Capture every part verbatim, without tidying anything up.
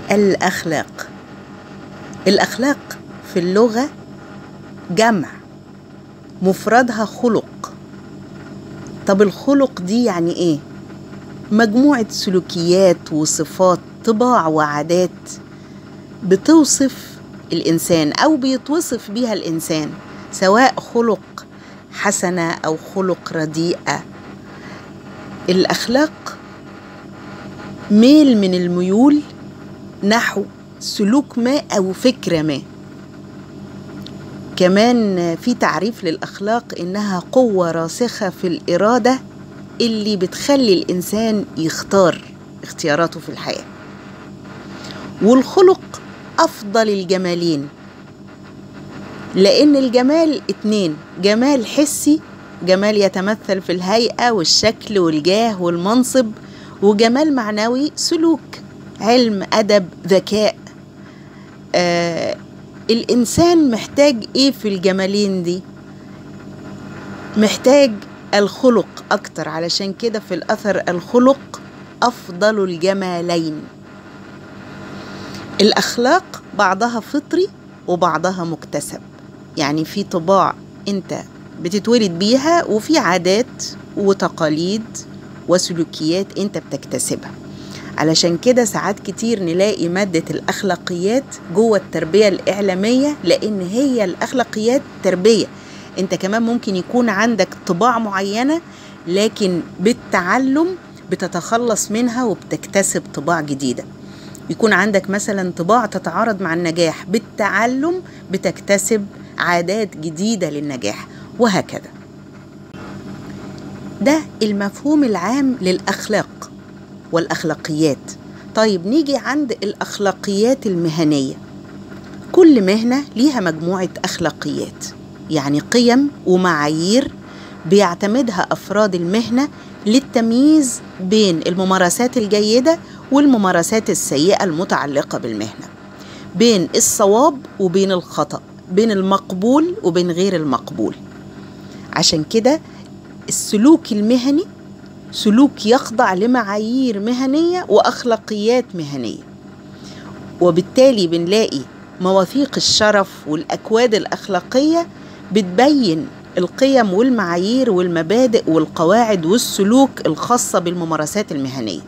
الأخلاق. الأخلاق في اللغة جمع، مفردها خلق. طب الخلق دي يعني إيه؟ مجموعة سلوكيات وصفات، طباع وعادات بتوصف الإنسان أو بيتوصف بيها الإنسان، سواء خلق حسنة أو خلق رديئة. الأخلاق ميل من الميول نحو سلوك ما أو فكرة ما. كمان في تعريف للأخلاق إنها قوة راسخة في الإرادة اللي بتخلي الإنسان يختار اختياراته في الحياة. والخلق أفضل الجمالين، لأن الجمال اتنين: جمال حسي، جمال يتمثل في الهيئة والشكل والجاه والمنصب، وجمال معنوي، سلوك، علم، أدب، ذكاء. آه الإنسان محتاج إيه في الجمالين دي؟ محتاج الخلق أكتر، علشان كده في الأثر الخلق أفضل الجمالين. الأخلاق بعضها فطري وبعضها مكتسب، يعني في طباع أنت بتتولد بيها، وفي عادات وتقاليد وسلوكيات أنت بتكتسبها. علشان كده ساعات كتير نلاقي مادة الأخلاقيات جوه التربية الإعلامية، لأن هي الأخلاقيات تربية. أنت كمان ممكن يكون عندك طباع معينة، لكن بالتعلم بتتخلص منها وبتكتسب طباع جديدة. يكون عندك مثلا طباع تتعارض مع النجاح، بالتعلم بتكتسب عادات جديدة للنجاح، وهكذا. ده المفهوم العام للأخلاق والأخلاقيات. طيب نيجي عند الأخلاقيات المهنية. كل مهنة ليها مجموعة أخلاقيات، يعني قيم ومعايير بيعتمدها أفراد المهنة للتمييز بين الممارسات الجيدة والممارسات السيئة المتعلقة بالمهنة، بين الصواب وبين الخطأ، بين المقبول وبين غير المقبول. عشان كده السلوك المهني سلوك يخضع لمعايير مهنية وأخلاقيات مهنية، وبالتالي بنلاقي مواثيق الشرف والأكواد الأخلاقية بتبين القيم والمعايير والمبادئ والقواعد والسلوك الخاصة بالممارسات المهنية.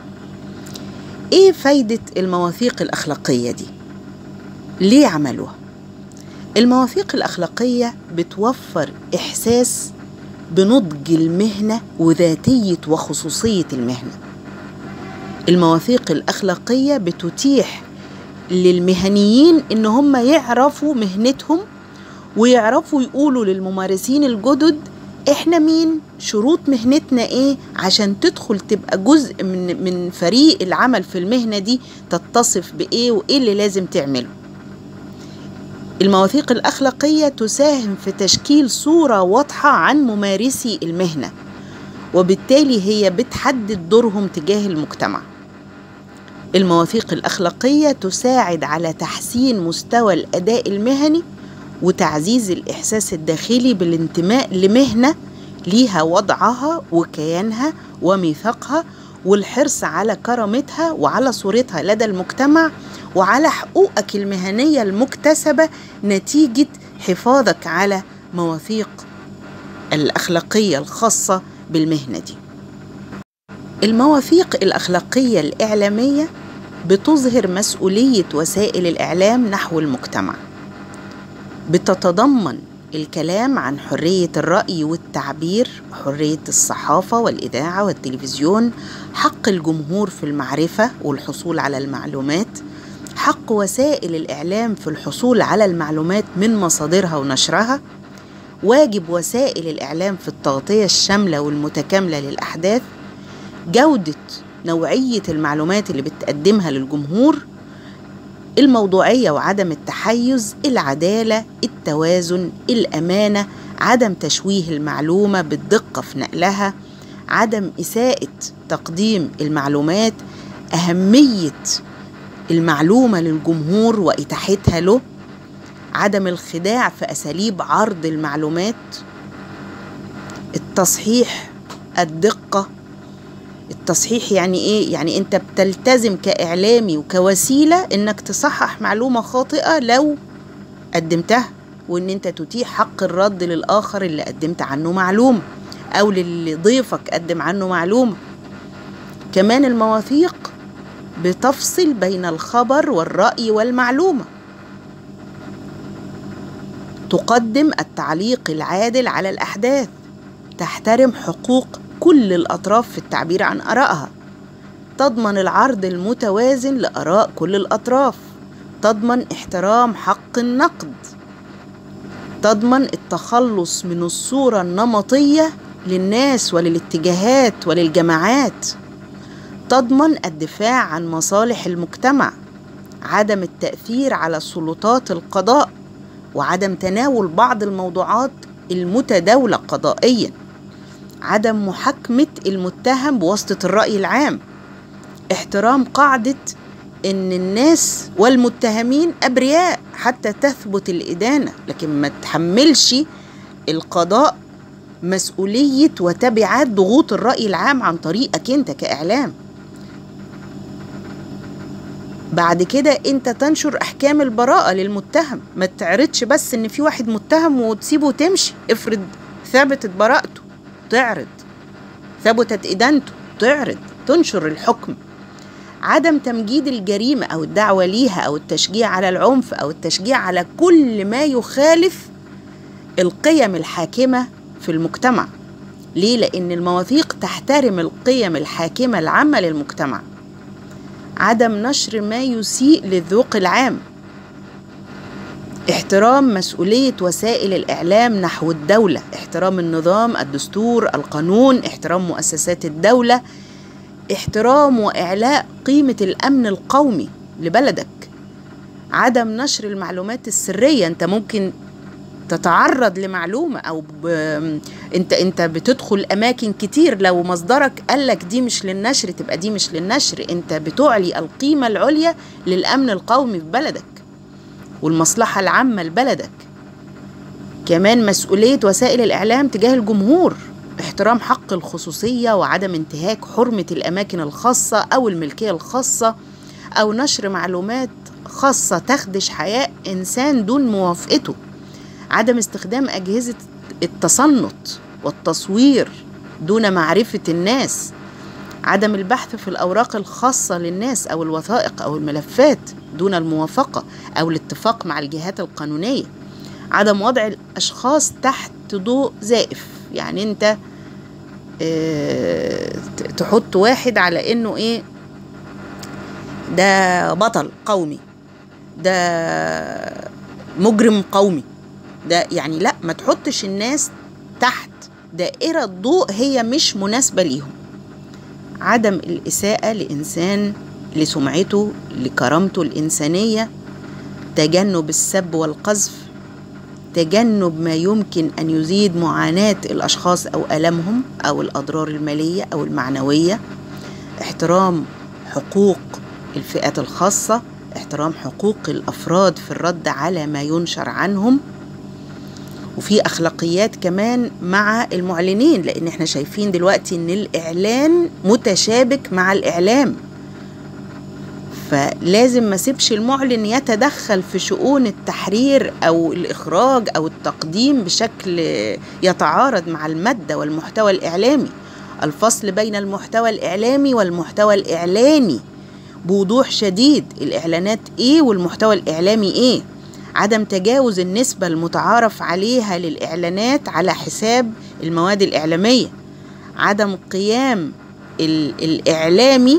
إيه فايدة المواثيق الأخلاقية دي؟ ليه عملوها؟ المواثيق الأخلاقية بتوفر إحساس بنضج المهنة وذاتية وخصوصية المهنة. المواثيق الأخلاقية بتتيح للمهنيين إن هم يعرفوا مهنتهم، ويعرفوا يقولوا للممارسين الجدد إحنا مين، شروط مهنتنا إيه، عشان تدخل تبقى جزء من من فريق العمل في المهنة دي، تتصف بإيه وإيه اللي لازم تعمله. المواثيق الأخلاقية تساهم في تشكيل صورة واضحة عن ممارسي المهنة، وبالتالي هي بتحدد دورهم تجاه المجتمع. المواثيق الأخلاقية تساعد على تحسين مستوى الأداء المهني وتعزيز الإحساس الداخلي بالانتماء لمهنة ليها وضعها وكيانها وميثاقها، والحرص على كرامتها وعلى صورتها لدى المجتمع، وعلى حقوقك المهنية المكتسبة نتيجة حفاظك على مواثيق الأخلاقية الخاصة بالمهنة دي. المواثيق الأخلاقية الإعلامية بتظهر مسؤولية وسائل الإعلام نحو المجتمع، بتتضمن الكلام عن حرية الرأي والتعبير، حرية الصحافة والإذاعة والتلفزيون، حق الجمهور في المعرفة والحصول على المعلومات، حق وسائل الإعلام في الحصول على المعلومات من مصادرها ونشرها، واجب وسائل الإعلام في التغطية الشاملة والمتكاملة للأحداث، جودة نوعية المعلومات اللي بتقدمها للجمهور، الموضوعية وعدم التحيز، العدالة، التوازن، الأمانة، عدم تشويه المعلومة بالدقة في نقلها، عدم إساءة تقديم المعلومات، أهمية المعلومة للجمهور وإتاحتها له، عدم الخداع في أساليب عرض المعلومات، التصحيح، الدقة، التصحيح يعني إيه؟ يعني أنت بتلتزم كإعلامي وكوسيلة إنك تصحح معلومة خاطئة لو قدمتها، وإن أنت تتيح حق الرد للآخر اللي قدمت عنه معلومة، أو للي ضيفك قدم عنه معلومة. كمان المواثيق بتفصل بين الخبر والرأي والمعلومة، تقدم التعليق العادل على الأحداث، تحترم حقوق كل الأطراف في التعبير عن آرائها، تضمن العرض المتوازن لآراء كل الأطراف، تضمن احترام حق النقد، تضمن التخلص من الصورة النمطية للناس وللاتجاهات وللجماعات، تضمن الدفاع عن مصالح المجتمع، عدم التأثير على سلطات القضاء، وعدم تناول بعض الموضوعات المتداولة قضائيا، عدم محاكمة المتهم بواسطة الرأي العام، احترام قاعدة إن الناس والمتهمين أبرياء حتى تثبت الإدانة، لكن ما تحملش القضاء مسؤولية وتبعات ضغوط الرأي العام عن طريقك أنت كإعلام. بعد كده أنت تنشر أحكام البراءة للمتهم، ما تعرضش بس إن في واحد متهم وتسيبه وتمشي. افرض ثبتت براءته تعرض، ثبتت إدانته تعرض، تنشر الحكم. عدم تمجيد الجريمة أو الدعوة ليها أو التشجيع على العنف أو التشجيع على كل ما يخالف القيم الحاكمة في المجتمع. ليه؟ لأن المواثيق تحترم القيم الحاكمة العامة للمجتمع. عدم نشر ما يسيء للذوق العام، احترام مسؤولية وسائل الإعلام نحو الدولة، احترام النظام، الدستور، القانون، احترام مؤسسات الدولة، احترام وإعلاء قيمة الأمن القومي لبلدك. عدم نشر المعلومات السرية، انت ممكن تتعرض لمعلومة أو ب... انت انت بتدخل أماكن كتير، لو مصدرك قالك دي مش للنشر تبقى دي مش للنشر. انت بتعلي القيمة العليا للأمن القومي في بلدك والمصلحة العامة لبلدك. كمان مسؤولية وسائل الإعلام تجاه الجمهور، احترام حق الخصوصية وعدم انتهاك حرمة الأماكن الخاصة أو الملكية الخاصة أو نشر معلومات خاصة تخدش حياة إنسان دون موافقته. عدم استخدام أجهزة التصنت والتصوير دون معرفة الناس. عدم البحث في الأوراق الخاصة للناس أو الوثائق أو الملفات دون الموافقة أو الاتفاق مع الجهات القانونية. عدم وضع الأشخاص تحت ضوء زائف، يعني أنت اه تحط واحد على إنه إيه، ده بطل قومي، ده مجرم قومي، ده يعني لا، ما تحطش الناس تحت دائرة ضوء هي مش مناسبة ليهم. عدم الإساءة لإنسان لسمعته لكرامته الإنسانية، تجنب السب والقذف، تجنب ما يمكن أن يزيد معاناة الأشخاص أو ألمهم أو الأضرار المالية أو المعنوية، احترام حقوق الفئات الخاصة، احترام حقوق الأفراد في الرد على ما ينشر عنهم. وفي أخلاقيات كمان مع المعلنين، لأن احنا شايفين دلوقتي أن الإعلان متشابك مع الإعلام، فلازم ما سيبش المعلن يتدخل في شؤون التحرير أو الإخراج أو التقديم بشكل يتعارض مع المادة والمحتوى الإعلامي. الفصل بين المحتوى الإعلامي والمحتوى الإعلاني بوضوح شديد، الإعلانات إيه والمحتوى الإعلامي إيه. عدم تجاوز النسبة المتعارف عليها للإعلانات على حساب المواد الإعلامية. عدم قيام الإعلامي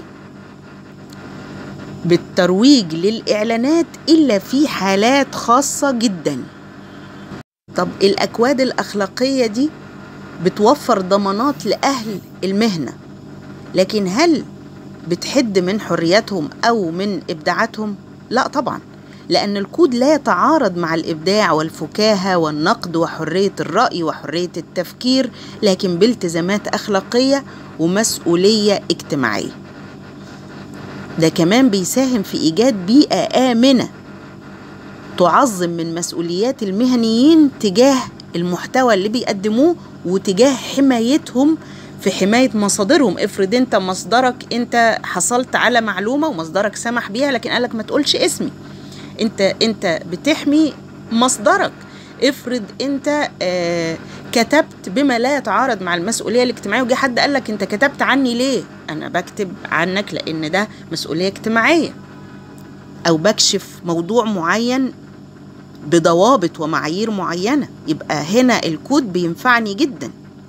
بالترويج للإعلانات إلا في حالات خاصة جدا. طب الأكواد الأخلاقية دي بتوفر ضمانات لأهل المهنة، لكن هل بتحد من حرياتهم أو من إبداعاتهم؟ لا طبعا، لأن الكود لا يتعارض مع الإبداع والفكاهة والنقد وحرية الرأي وحرية التفكير، لكن بالتزامات أخلاقية ومسؤولية اجتماعية. ده كمان بيساهم في إيجاد بيئة آمنة تعظم من مسؤوليات المهنيين تجاه المحتوى اللي بيقدموه وتجاه حمايتهم في حماية مصادرهم. افرض انت مصدرك انت حصلت على معلومة ومصدرك سمح بيها لكن قالك ما تقولش اسمي، انت انت بتحمي مصدرك. افرض انت آه كتبت بما لا يتعارض مع المسؤولية الاجتماعية وجه حد قالك انت كتبت عني ليه؟ انا بكتب عنك لان ده مسؤولية اجتماعية، او بكشف موضوع معين بضوابط ومعايير معينة، يبقى هنا الكود بينفعني جدا.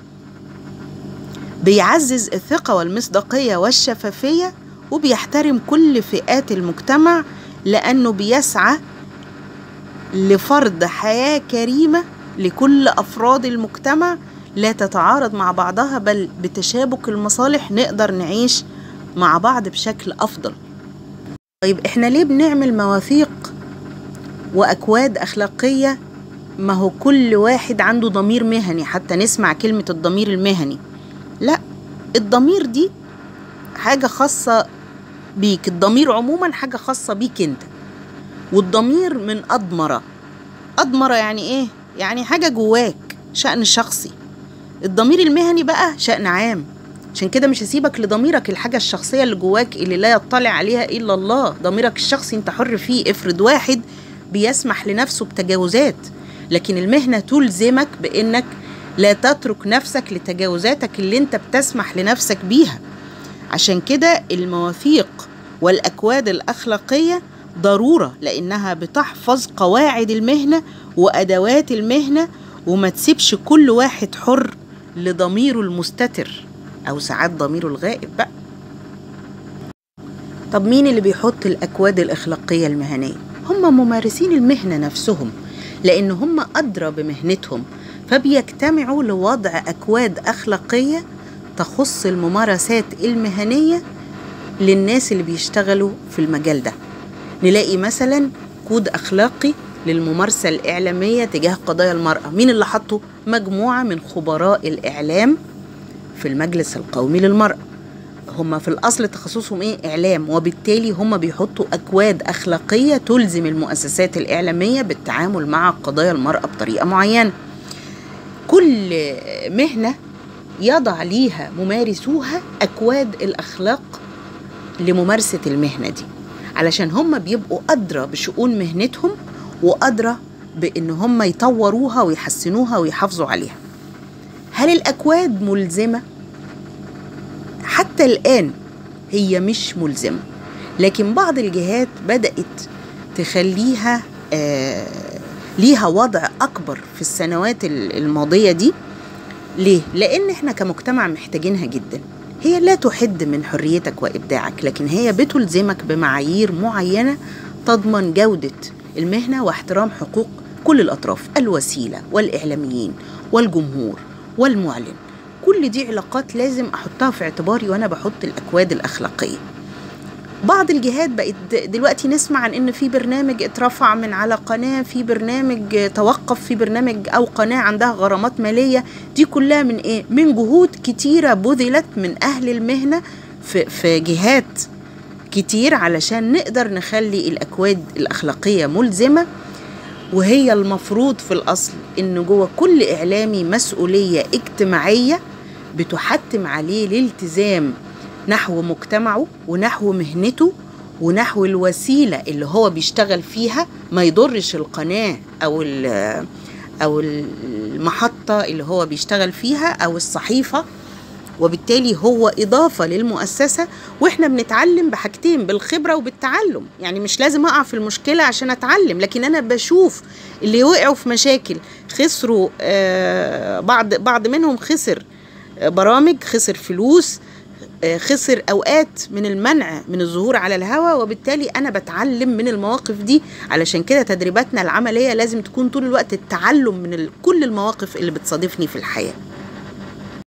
بيعزز الثقة والمصداقية والشفافية، وبيحترم كل فئات المجتمع لأنه بيسعى لفرض حياة كريمة لكل أفراد المجتمع لا تتعارض مع بعضها، بل بتشابك المصالح نقدر نعيش مع بعض بشكل أفضل. طيب إحنا ليه بنعمل مواثيق وأكواد أخلاقية؟ ما هو كل واحد عنده ضمير مهني، حتى نسمع كلمة الضمير المهني. لا، الضمير دي حاجة خاصة بيك، الضمير عموما حاجة خاصة بيك انت. والضمير من أضمرة. أضمرة يعني ايه؟ يعني حاجة جواك، شأن شخصي. الضمير المهني بقى شأن عام. عشان كده مش هسيبك لضميرك، الحاجة الشخصية اللي جواك اللي لا يطلع عليها إلا الله. ضميرك الشخصي انت حر فيه. افرض واحد بيسمح لنفسه بتجاوزات، لكن المهنة تلزمك بأنك لا تترك نفسك لتجاوزاتك اللي انت بتسمح لنفسك بيها. عشان كده المواثيق والأكواد الأخلاقية ضرورة، لأنها بتحفظ قواعد المهنة وأدوات المهنة، وما تسيبش كل واحد حر لضميره المستتر أو ساعات ضميره الغائب بقى. طب مين اللي بيحط الأكواد الأخلاقية المهنية؟ هم ممارسين المهنة نفسهم، لأن هم أدرى بمهنتهم، فبيجتمعوا لوضع أكواد أخلاقية تخص الممارسات المهنية للناس اللي بيشتغلوا في المجال ده. نلاقي مثلا كود أخلاقي للممارسة الإعلامية تجاه قضايا المرأة. مين اللي حطه؟ مجموعة من خبراء الإعلام في المجلس القومي للمرأة. هم في الأصل تخصصهم إيه؟ إعلام، وبالتالي هم بيحطوا أكواد أخلاقية تلزم المؤسسات الإعلامية بالتعامل مع قضايا المرأة بطريقة معينة. كل مهنة يضع ليها ممارسوها أكواد الأخلاق لممارسة المهنة دي، علشان هم بيبقوا أدرى بشؤون مهنتهم وأدرى بأن هم يطوروها ويحسنوها ويحافظوا عليها. هل الأكواد ملزمة؟ حتى الآن هي مش ملزمة، لكن بعض الجهات بدأت تخليها آه ليها وضع أكبر في السنوات الماضية دي. ليه؟ لأن احنا كمجتمع محتاجينها جدا. هي لا تحد من حريتك وإبداعك، لكن هي بتلزمك بمعايير معينة تضمن جودة المهنة واحترام حقوق كل الأطراف، الوسيلة والإعلاميين والجمهور والمعلن. كل دي علاقات لازم أحطها في اعتباري وأنا بحط الأكواد الأخلاقية. بعض الجهات بقت دلوقتي نسمع عن إن في برنامج اترفع من على قناة، في برنامج توقف، في برنامج أو قناة عندها غرامات مالية. دي كلها من إيه؟ من جهود كتيرة بذلت من أهل المهنة في, في جهات كتير علشان نقدر نخلي الأكواد الأخلاقية ملزمة. وهي المفروض في الأصل إن جوه كل إعلامي مسؤولية اجتماعية بتحتم عليه الالتزام نحو مجتمعه ونحو مهنته ونحو الوسيلة اللي هو بيشتغل فيها، ما يضرش القناة أو أو المحطة اللي هو بيشتغل فيها أو الصحيفة. وبالتالي هو إضافة للمؤسسة. وإحنا بنتعلم بحاجتين، بالخبرة وبالتعلم. يعني مش لازم أقع في المشكلة عشان أتعلم، لكن أنا بشوف اللي وقعوا في مشاكل خسروا، آه بعض بعض منهم خسر برامج، خسر فلوس، خسر أوقات من المنع من الظهور على الهواء. وبالتالي أنا بتعلم من المواقف دي. علشان كده تدريباتنا العملية لازم تكون طول الوقت التعلم من كل المواقف اللي بتصادفني في الحياة.